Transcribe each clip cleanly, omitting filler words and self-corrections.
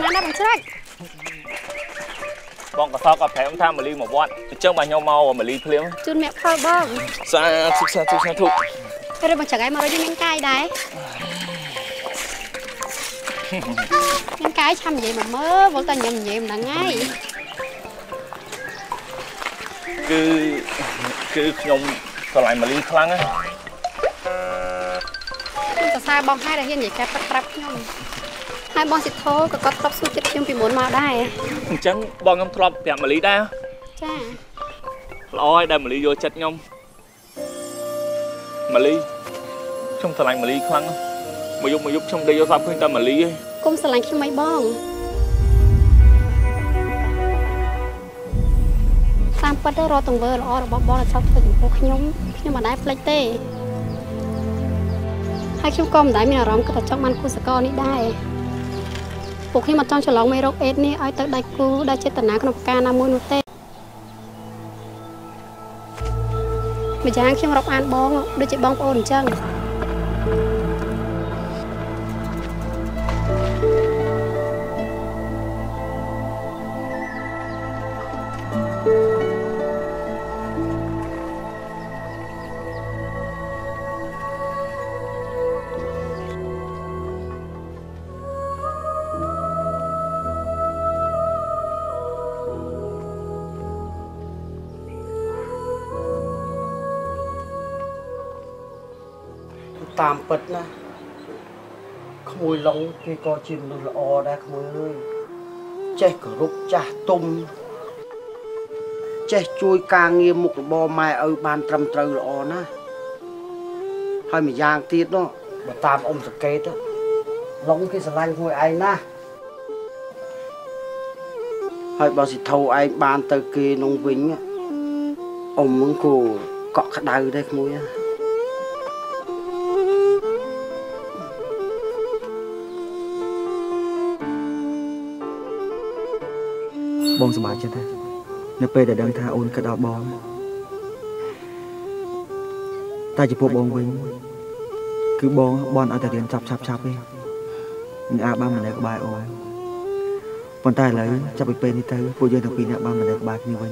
ណាណាបងច្រេចបងក៏សោកក៏ប្រែថាម៉ាលីមកវត្តអញ្ចឹងបើខ្ញុំមកម៉ាលីភ្លាមជូនអ្នកផលបងសាធុឬបងចង្អែមមកយើងមានកាយដែរមានកាយឆាំនិយាយមកមើលបងតែញ៉ាំនិយាយមិនដឹងហើយគឺខ្ញុំស្រឡាញ់ម៉ាលីខ្លាំងណាស់ខ្ញុំសរសើរបងហើយដែលហ៊ាននិយាយការប៉ັດប្រាប់ខ្ញុំហើយបងសិទ្ធោក៏គាត់ធ្លាប់សួរចិត្តខ្ញុំពីមុនមកដែរអញ្ចឹងបងខ្ញុំធ្លាប់ប្រាប់ម៉ាលីដែរចាល្អហើយដែលម៉ាលីយកចិត្តខ្ញុំម៉ាលីខ្ញុំស្រឡាញ់ម៉ាលីខ្លាំងមកយប់ខ្ញុំដេកយកសាប់ឃើញតែម៉ាលីឯងគុំស្រឡាញ់ខ្ញុំអីបងតាមពិតទៅរកទង្វើល្អរបស់បងដែលชอบធ្វើចំពោះខ្ញុំមិនដែលភ្លេចទេហើយខ្ញុំក៏មិនដែលមានអារម្មណ៍គិតថាចង់បានគូសកលនេះដែរពួកខ្ញុំមិនចង់ច្រឡំមេរោគអេដនេះឲ្យទៅដៃគូដែលចេតនាក្នុងប្រការណាមួយនោះទេម្យ៉ាងខ្ញុំរាប់អានបងដូចជាបងប្អូនអញ្ចឹងតាមពិតណាក្មួយឡុងគេក៏ជាមនុស្សល្អដែរក្មួយអើយចេះគោរពចាស់ទុំចេះជួយការងារមុខរបរម៉ែឪបានត្រឹមត្រូវល្អណាស់ហើយម្យ៉ាងទៀតនោះបើតាមអ៊ំសង្កេតឡុងគេស្រឡាញ់ក្មួយឯងណាស់ហើយបើសិធោឯងបានទៅគេនោះវិញអ៊ំនឹងគូកក់ក្ដៅដែរក្មួយបងសប្បាយចិត្តទេនៅពេលដែលដឹងថាអូនគិតដល់បងតែចំពោះបងវិញគឺបងបន់ឲ្យតែរៀនឆាប់ទេនឹងអាចបានម្នាក់ក្បែរអូនប៉ុន្តែឥឡូវចាប់ពីពេលនេះទៅពួកយើងទាំងពីរនាក់បានម្នាក់ក្បែរគ្នាវិញ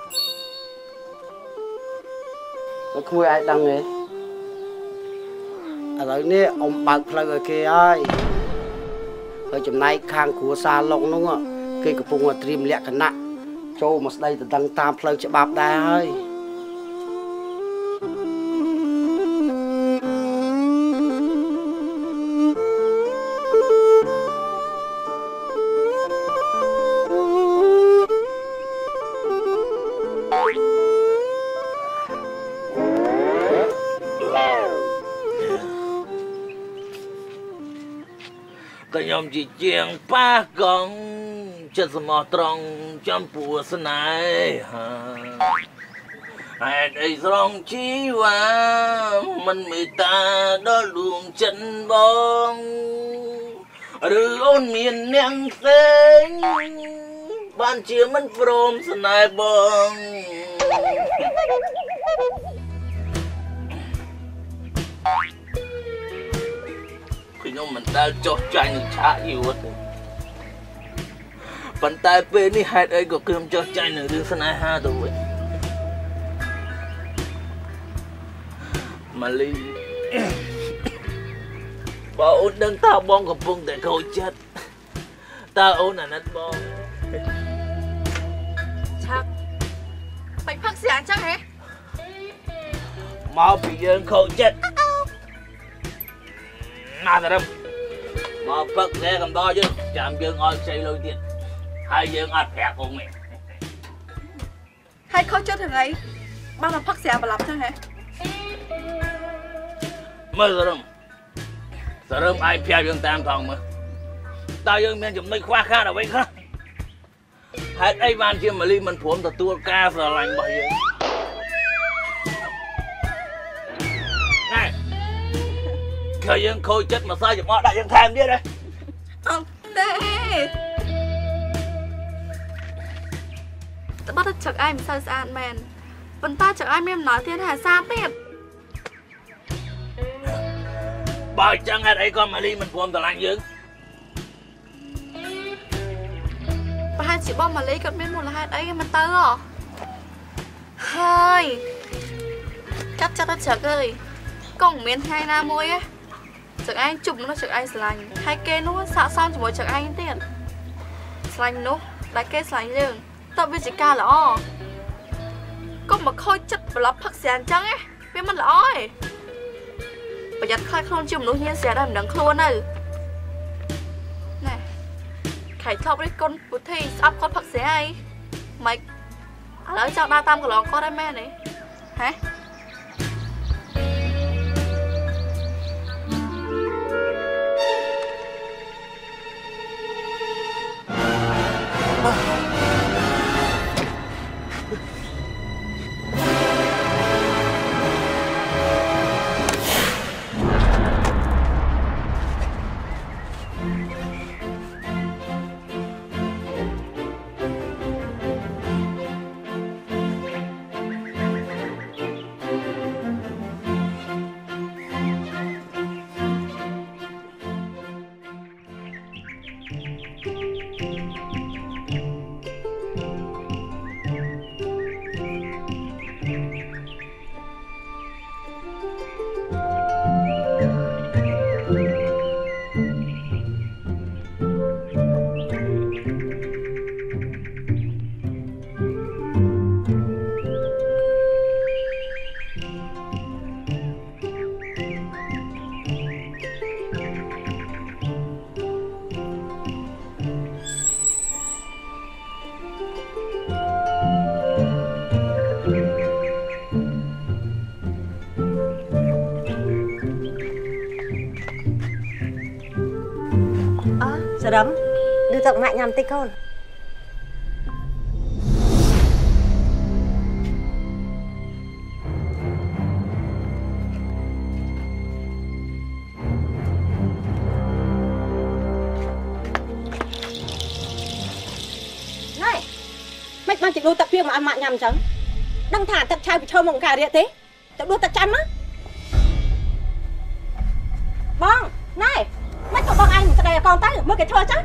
តែក្មួយអាចដឹងទេឥឡូវនេះអ៊ំបើកផ្លូវឲ្យគេហើយចំណែកខាងគ្រួសារឡុងនោះគេកំពុងត្រៀមលក្ខណៈចូលមកស្ដីដណ្ដឹងតាមផ្លូវច្បាប់ដែរហើយខ្ញុំជាជាងប៉ះកង់ចិត្តសមោះត្រង់ចំពោះស្នេហាហេតុអីស្រង់ជីវ៉ាមិនមេត្តាដល់ដួងចិត្តបងឬអូនមានអ្នកផ្សេងបានជាមិនព្រមស្នេហ៍បងខ្ញុំមិនដែលចោះចាញ់នឹងឆាកយួតទេប៉ុន្តែពេលនេះហេតុអីក៏ខ្ញុំចោះចាញ់នឹងរឿងស្នេហាទៅវិញម៉ាលីបើអូនដឹងថាបងកំពុងតែខូចចិត្តតើអូនអាណិតបងឆាក់បាច់ផឹកស្រាអញ្ចឹងហ៎មកពីយើងខូចចិត្តណាស់តែមកផឹកតែកំដរយើងចាំយើងឲ្យខ្ចីលុយទៀតហើយយើងអត់ប្រាប់អូនទេហើយខុសចិត្តថ្ងៃបានមកផឹកស្រាបន្លាប់ចឹងហ៎មើលសរឹមឯងប្រាប់យើងតាមថងមើលតើយើងមានចំណុចខ្វះខាតអ្វីខ្លះហេតុអីបានជាម៉ាលីមិនព្រមទទួលការស្រឡាញ់របស់យើងណែឃើញយើងខូចចិត្តមកសើចំអកដាក់យើងថែមទៀតហ៎អត់ទេតែបាត់ទឹកឯងមិនសូវស្អាតមែនប៉ុន្តែចង្អែមានអំណោយទៀតហើយស្អាតទៀតបើចឹងហេតុអីក៏ម៉ាលីមិនព្រមស្រឡាញ់យើង chị bom mà lấy cận bên một là hai đấy mà tao à hơi cắt chắc nó chật ơi còn miền hai na môi ấy chật anh chụp nó chật anh sành hai kê nó xạ xong chỉ một chật anh tiền sành nó đại kê sành liền tao biết chỉ ca là o có mà khôi chất và lắp phật sàn trắng ấy biếtมันlà oi bây giờ khai không chụp nó hiên sẽ làm đằng khôn này này khải thọc đấy con bút thi ấp con phật sẽ ai mày ở trong đa tam của lòn con đây mẹ này hả Đấm đưa giọng mạnh nhằm tích con này mày mang chị đôi tập phim mà ăn mặn nhằm chẳng đăng thả tập trai bị trâu mộng cả địa thế tập đôi tập chăn á bong này mày có bong anh đây là con tay mới cái thơ chắc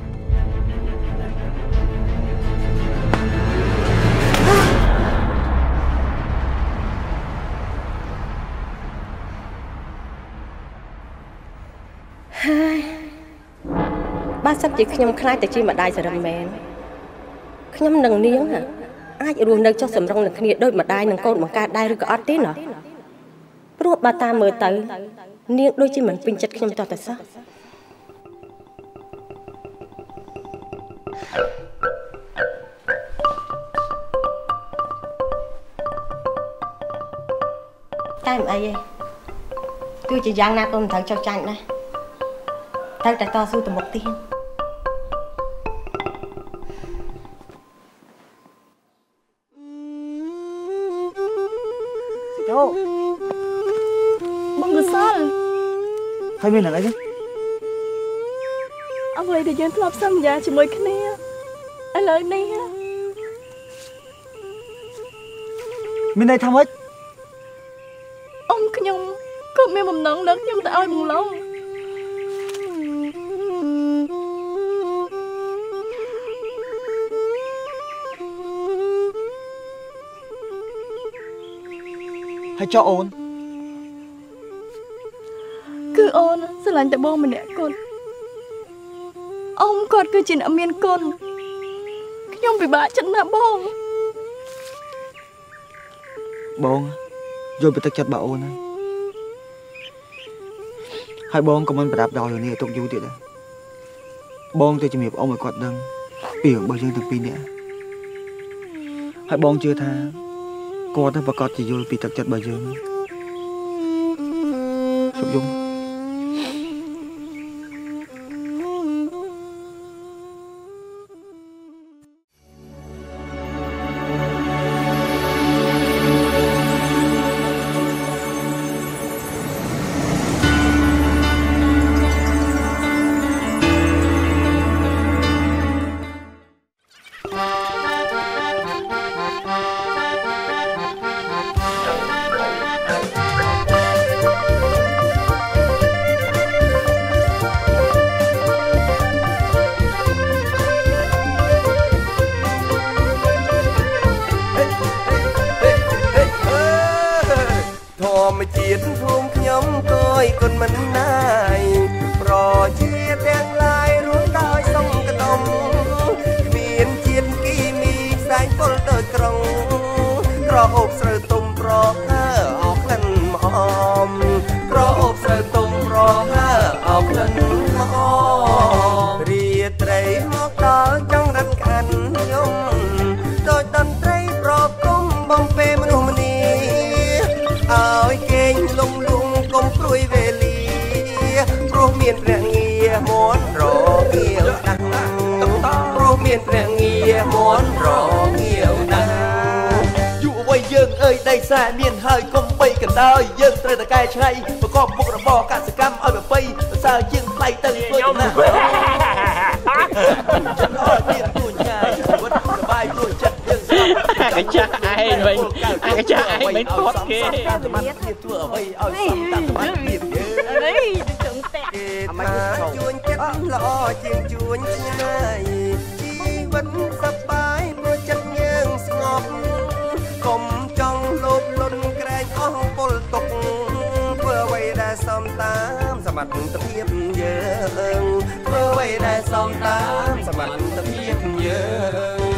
ba sắp chỉ nhom khai tại chi mà đai giờ đầm mèn nhom nằng niếng hả ai chịu đuổi nơi cho sầm rong là khnia đôi mà đai nằng con bằng ca đai rồi có ót tí nữa rồi ba ta mơ tới niếng đôi chi mình pin chặt nhom cho tại sao cái mà ai tôi chỉ giang na con thằng cho chanh này thằng trẻ to su từ một tiền Châu bông cứ sao hay bên là cái chứ ông lấy để dân thọp xăm già chỉ mới cái này anh lời này bên đây thăm hết ông cứ nhung có mẹ mầm nắng đất nhưng tại ai buồn lâu hay cho ôn cứ ôn sẽ làm tại bông mình nè con ông còn cứ chỉ nằm miên con nhung bị bạ chân nè bông bông rồi bị tắc chặt bà ôn hai bông còn mình phải đạp đòi rồi nè tục vui tiệt đấy bông tôi chỉ miệng ông mới quạt đằng biểu bao nhiêu thằng pin nè hai bông chưa tha con nó và con chỉ vô bị tắc chặt bà dương sụp dung មខ្ញុំគយគុណមិនណាយប្រជាទាំងឡាយរួមដោយសង្កដុំគ្មានជាតិគីមីផ្សែងពុលដូចក្រុងក្រអូបស្រូវទុំប្រហើអោក្លិនម្អមក្រអូបស្រូវទុំប្រហើអោក្លិនម្អមរាត្រីមកដល់ចង់រត់ខានខ្ញុំដោយតន្ត្រីប្រគំបំពេមនុស្សម្នាឲ្យគេងលងលងកុំព្រួយវេលាព្រោះមានព្រះងារមន់រងាវដាស់ព្រោះមានព្រះងារមន់រងាវដាស់យុវវ័យយើងអើយដីខ្សែមានហើយកុំបីកណ្ដោយយើងត្រូវតែកែច្នៃប្រកបមុខរបរកសិកម្មឲ្យប្រពៃប្រសើរជាងថ្លៃទៅធ្វើចំណាស់ចិត្តអត់មានទួញញ៉ាយជីវិតសบายទួយចិត្តយើងស្គាល់កញ្ចាក់ឯងវិញកញ្ចាក់ឯងមិនទាត់គេសមត្ថភាពធ្វើអ្វីឲ្យសមត្ថភាពយើងនេះចង់តាក់អមជួញចិត្តល្អជាងជួញឆ្ងាយជីវិតសប្បាយព្រោះចិត្តយើងស្ងប់កុំចង់លោភលន់ក្រែងអស់ពលទុកធ្វើអ្វីដែលសមតាមសមត្ថភាពយើងធ្វើអ្វីដែលសមតាមសមត្ថភាពយើង